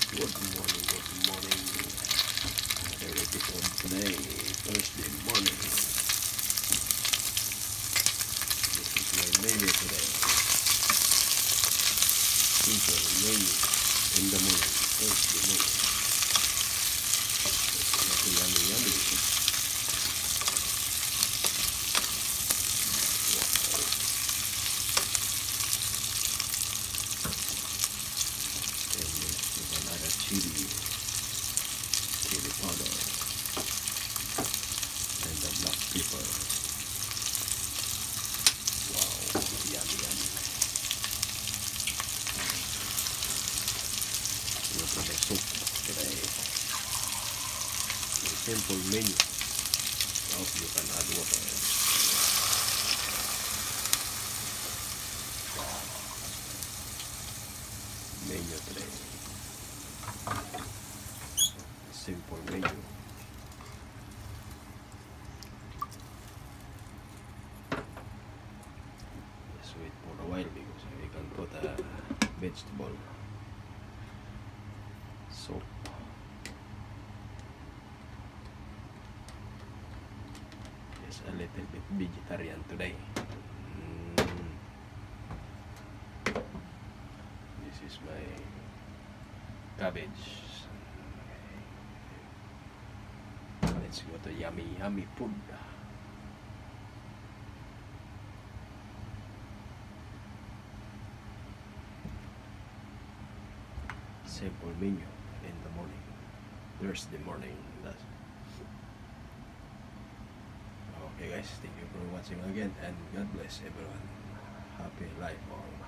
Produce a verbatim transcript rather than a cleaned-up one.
Good morning, good morning. Another episode today, Thursday morning. This is my menu today. Simple menu in the morning, Thursday morning. It's yummy, yummy. Chili, chili powder, and the black pepper. Wow, yummy, yummy. Look at the soup today. A simple menu. I hope you can add water. Menu today. Simple menu. Just wait for a while because we can put a vegetable soup. Just a little bit vegetarian today. Mm. This is my cabbage. Let's go to yummy, yummy food. Simple menu in the morning. Thursday morning. That's okay, guys. Thank you for watching again, and God bless everyone. Happy life all.